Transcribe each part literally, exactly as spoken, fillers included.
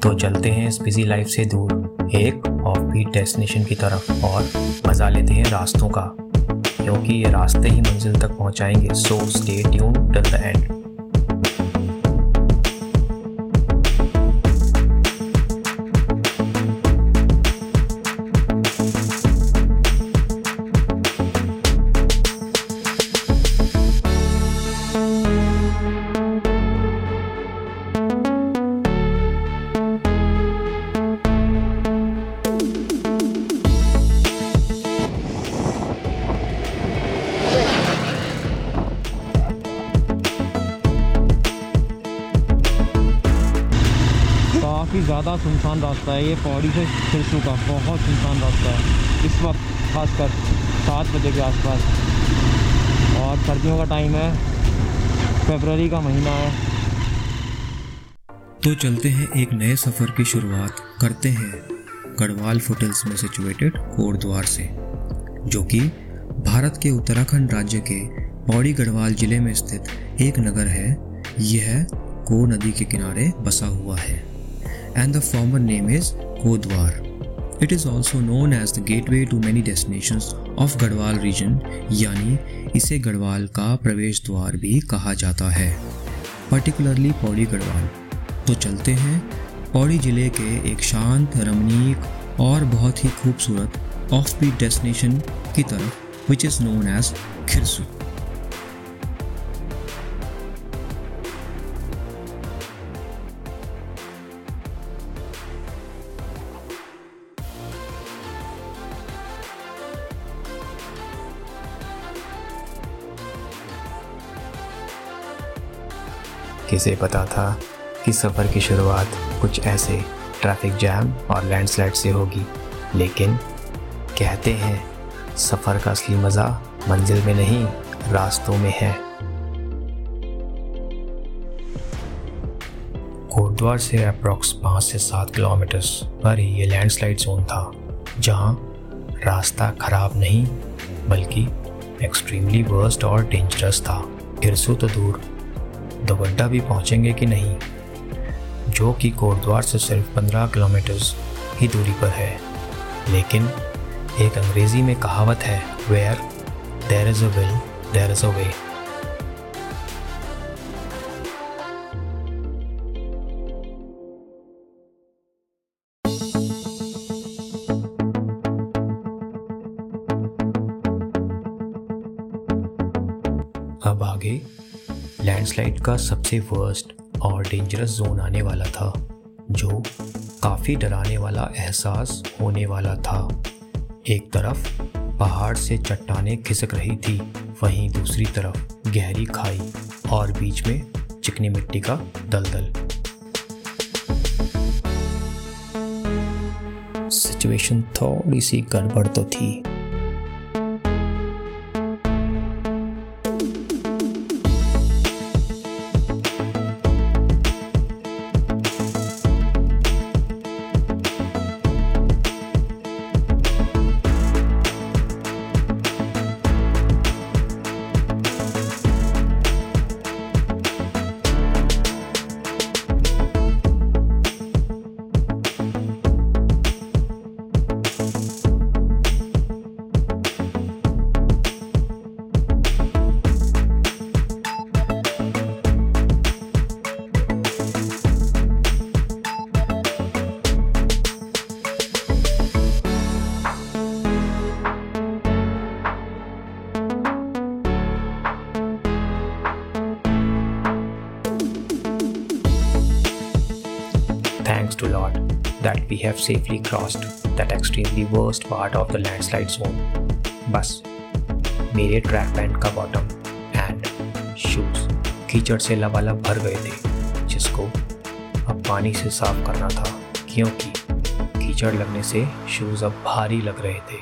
तो चलते हैं इस बिजी लाइफ से दूर एक ऑफबीट डेस्टिनेशन की तरफ और मज़ा लेते हैं रास्तों का, क्योंकि ये रास्ते ही मंजिल तक पहुंचाएंगे। So stay tuned till the end. काफ़ी ज़्यादा सुनसान रास्ता है ये, पौड़ी से खिरसू का बहुत सुनसान रास्ता है इस वक्त, खासकर सात बजे के आसपास। और सर्दियों का टाइम है, फरवरी का महीना है। तो चलते हैं एक नए सफ़र की शुरुआत करते हैं गढ़वाल फुटहिल्स में सिचुएटेड कोटद्वार से, जो कि भारत के उत्तराखंड राज्य के पौड़ी गढ़वाल जिले में स्थित एक नगर है। यह को नदी के किनारे बसा हुआ है and the former name is Kotdwar. It is also known as the gateway to many destinations of Garhwal region, यानी इसे गढ़वाल का प्रवेश द्वार भी कहा जाता है, particularly पौड़ी गढ़वाल। तो चलते हैं पौड़ी जिले के एक शांत, रमणीक और बहुत ही खूबसूरत ऑफबीट डेस्टिनेशन की तरफ, which is known as Khirsu. किसे पता था कि सफ़र की शुरुआत कुछ ऐसे ट्रैफिक जैम और लैंडस्लाइड से होगी, लेकिन कहते हैं सफ़र का असली मज़ा मंजिल में नहीं, रास्तों में है। कोटद्वार से अप्रॉक्स पाँच से सात किलोमीटर पर ही ये लैंडस्लाइड जोन था, जहाँ रास्ता ख़राब नहीं बल्कि एक्सट्रीमली वर्स्ट और डेंजरस था। खिरसू तो दूर, दोगड्डा भी पहुंचेंगे कि नहीं, जो कि कोटद्वार से सिर्फ पंद्रह किलोमीटर ही दूरी पर है। लेकिन एक अंग्रेज़ी में कहावत है, where there is a will there is a way. अब आगे लैंडस्लाइड का सबसे वर्स्ट और डेंजरस जोन आने वाला था, जो काफ़ी डराने वाला एहसास होने वाला था। एक तरफ पहाड़ से चट्टानें खिसक रही थी, वहीं दूसरी तरफ गहरी खाई और बीच में चिकनी मिट्टी का दलदल। सिचुएशन थोड़ी सी गड़बड़ तो थी। Thanks to Lord that we have safely crossed that extremely worst part of the landslide zone. बस मेरे ट्रैक पैंट का बॉटम एंड शूज कीचड़ से लबालब भर गए थे, जिसको अब पानी से साफ करना था, क्योंकि कीचड़ लगने से शूज अब भारी लग रहे थे।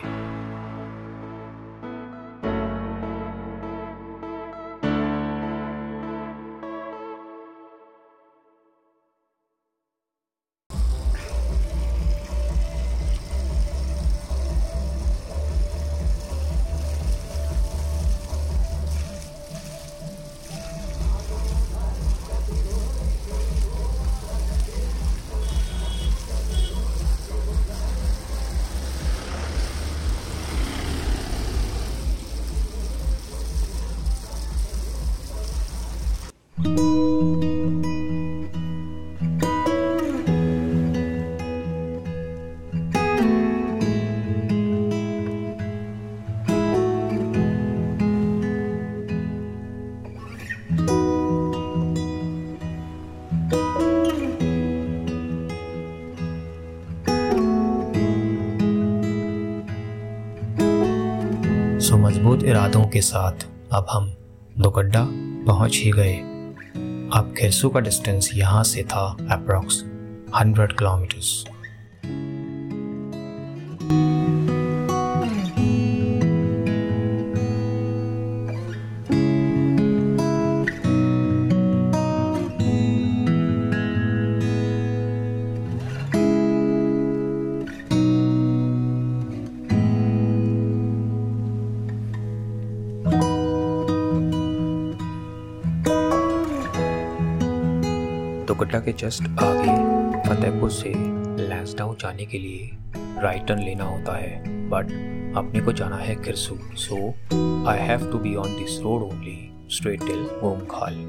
सो मजबूत इरादों के साथ अब हम दोगड्डा पहुंच ही गए। अब खिरसू का डिस्टेंस यहाँ से था अप्रॉक्स हंड्रेड किलोमीटर्स। दोगड्डा के जस्ट आगे फतेहपुर से लैंसडाउन जाने के लिए राइट टर्न लेना होता है, बट अपने को जाना है Khirsu, so I have to be on this road only straight till Gomkhal.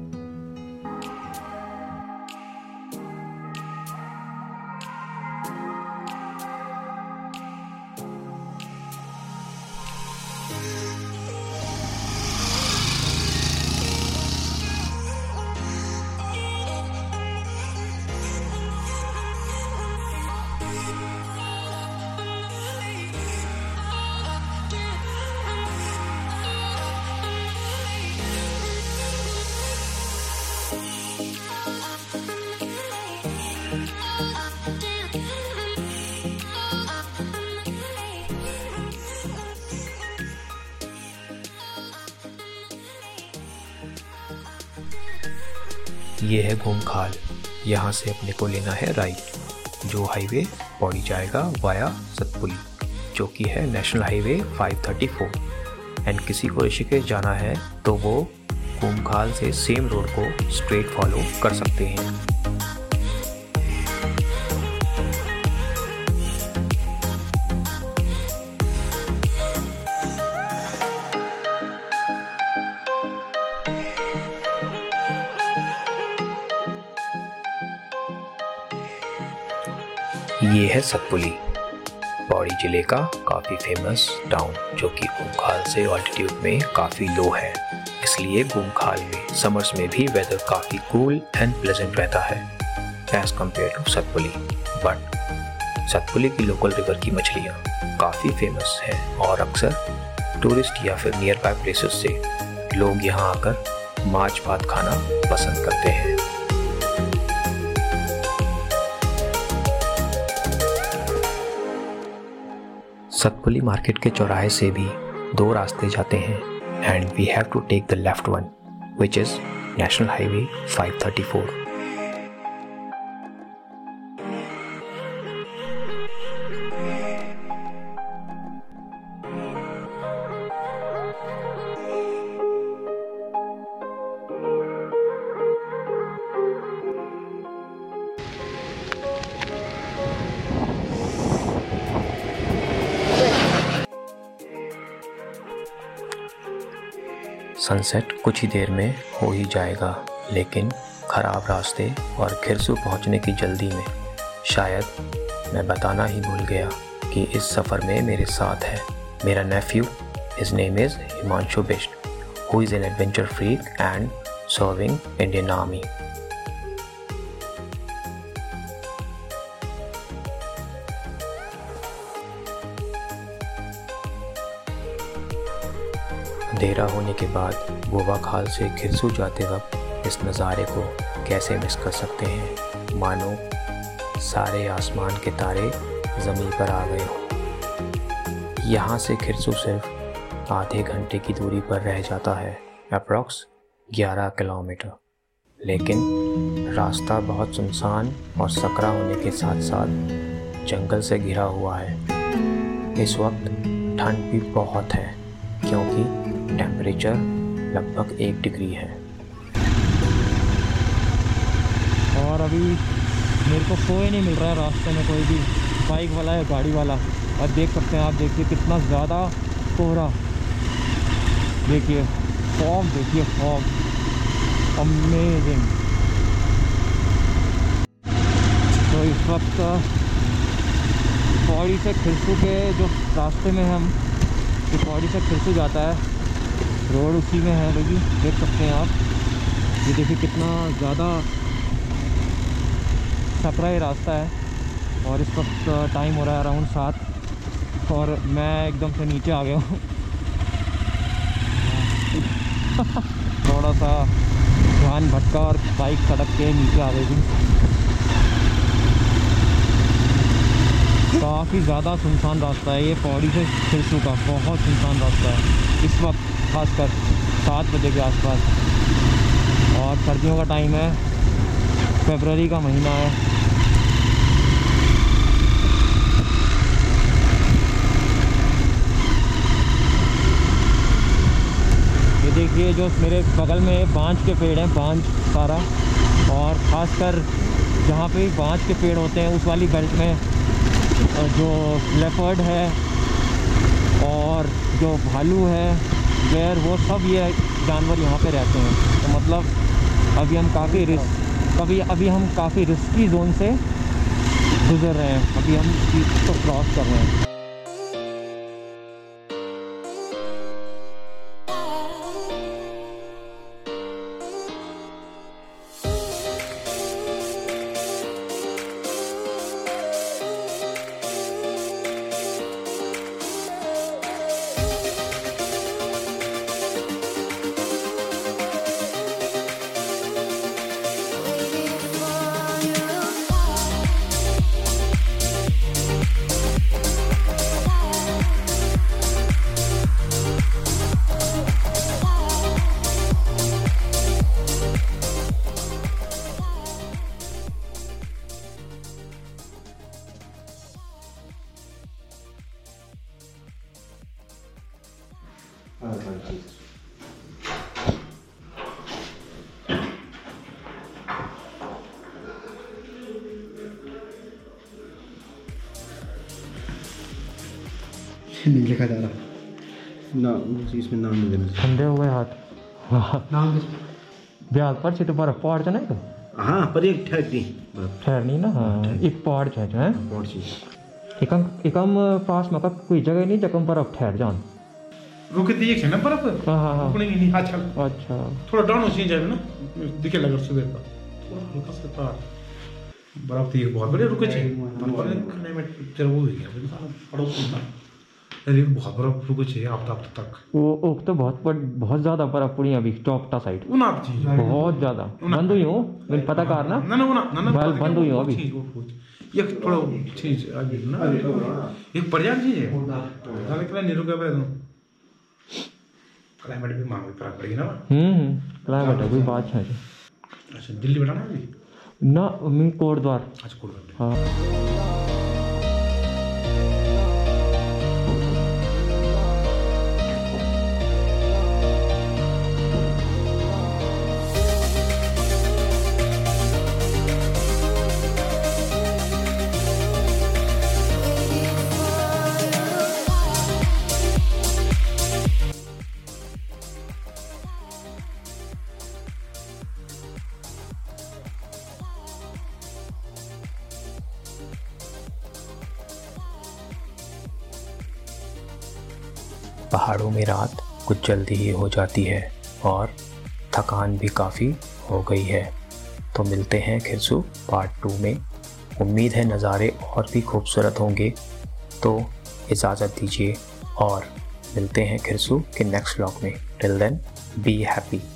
ये है गोमखाल। यहाँ से अपने को लेना है राइट, जो हाईवे पौड़ी जाएगा वाया सतपुली, जो कि है national highway five thirty four. And किसी को ऋषिकेश जाना है तो वो गोमखाल से सेम रोड को स्ट्रेट फॉलो कर सकते हैं। ये है सतपुली, पौड़ी जिले का काफ़ी फेमस टाउन, जो कि गोमखाल से ऑल्टीट्यूड में काफ़ी लो है। इसलिए गोमखाल में समर्स में भी वेदर काफ़ी कूल एंड प्लेजेंट रहता है as compare to Satpuli. But Satpuli की लोकल रिवर की मछलियाँ काफ़ी फेमस हैं और अक्सर टूरिस्ट या फिर नियर बाय प्लेसेस से लोग यहाँ आकर माछ भात खाना पसंद करते हैं। सतपुली मार्केट के चौराहे से भी दो रास्ते जाते हैं and we have to take the left one which is national highway five thirty four. Sunset कुछ ही देर में हो ही जाएगा, लेकिन ख़राब रास्ते और खिरसू पहुंचने की जल्दी में शायद मैं बताना ही भूल गया कि इस सफ़र में मेरे साथ है मेरा nephew. His name is Himanshu Bisht, who is an adventure freak and serving Indian army. अंधेरा होने के बाद गोवा खाल से खिरसू जाते वक्त इस नज़ारे को कैसे मिस कर सकते हैं, मानो सारे आसमान के तारे ज़मीन पर आ गए हों। यहाँ से खिरसू सिर्फ आधे घंटे की दूरी पर रह जाता है, अप्रॉक्स ग्यारह किलोमीटर, लेकिन रास्ता बहुत सुनसान और सकरा होने के साथ साथ जंगल से घिरा हुआ है। इस वक्त ठंड भी बहुत है क्योंकि टेम्परेचर लगभग एक डिग्री है। और अभी मेरे को कोई नहीं मिल रहा है रास्ते में, कोई भी बाइक वाला या गाड़ी वाला। और देख सकते हैं आप, देखिए कितना ज़्यादा कोहरा, देखिए फॉग, देखिए फॉग। अमेजिंग। तो इस वक्त पौड़ी से खिरसू के जो रास्ते में हम, जो पौड़ी से खिरसू जाता है रोड उसी में है भाई, देख सकते हैं आप। ये देखिए कितना ज़्यादा सकरा ये रास्ता है। और इस वक्त टाइम हो रहा है अराउंड सात और मैं एकदम से नीचे आ गया हूँ। थोड़ा सा ध्यान भटका और बाइक सड़क के नीचे आ गई थी। काफ़ी ज़्यादा सुनसान रास्ता है ये पौड़ी से खिरसू का, बहुत सुनसान रास्ता है इस वक्त, खासकर सात बजे के आसपास। और सर्दियों का टाइम है, फरवरी का महीना है। ये देखिए जो मेरे बगल में बांज के पेड़ हैं, बांज सारा, और ख़ासकर जहाँ पे बांज के पेड़ होते हैं उस वाली बेल्ट में जो लेपर्ड है और जो भालू है, बेर, वो सब ये जानवर यहाँ पे रहते हैं। तो मतलब अभी हम काफ़ी रिस्क कभी अभी हम काफ़ी रिस्की जोन से गुजर रहे हैं। अभी हम इसको क्रॉस कर रहे हैं। नहीं लिखा जा रहा ना, इसमें नाम नहीं देना। ठंडे हो गए हाथ। नाम ब्याज पर से तो बर्फ पहाड़ च नहीं तो हाँ पर एक ठहरनी ठहरनी ना। हाँ एक पहाड़ छ है पहाड़ चीज एकम एकम पास में का कोई जगह नहीं जगह बर्फ ठहर जान रुके तो एक है ना बर्फ। हाँ हाँ हाँ रुकने की नहीं। अच्छा अच्छा थोड़ा डाउन हो जाए ना, दिखे लगा सुबह का थोड़ा हल्का सा तार बर्फ थी बहुत बड़े रुके छे मन पर क्लाइमेट चल वो हो गया फिर सारा पड़ोस में अरे बहुत बर्फ रुके छे आप तक तक वो ओक तो बहुत बड़ बहुत ज़्यादा बर्फ पड़ी अभी टॉपटा साइड उन आप चीज बहुत ज़्यादा बंद हुई हूँ मैंने पता कर ना ना ना ना ना बल बंद हुई हो अभी। एक थोड़ा चीज अभी ना एक पर्याप्त चीज है साले के नहीं रुका भाई क्लाइमेट भी मांग फर्क पड़ेगी ना। हम्म क्लाइमेट है कोई बात है। अच्छा दिल्ली बैठा ना अभी ना मैं कोटद्वार। अच्छा कोटद्वार हाँ पहाड़ों में रात कुछ जल्दी ही हो जाती है और थकान भी काफ़ी हो गई है। तो मिलते हैं खिरसू पार्ट टू में। उम्मीद है नज़ारे और भी खूबसूरत होंगे। तो इजाज़त दीजिए और मिलते हैं खिरसू के नेक्स्ट व्लॉग में। Till then be happy.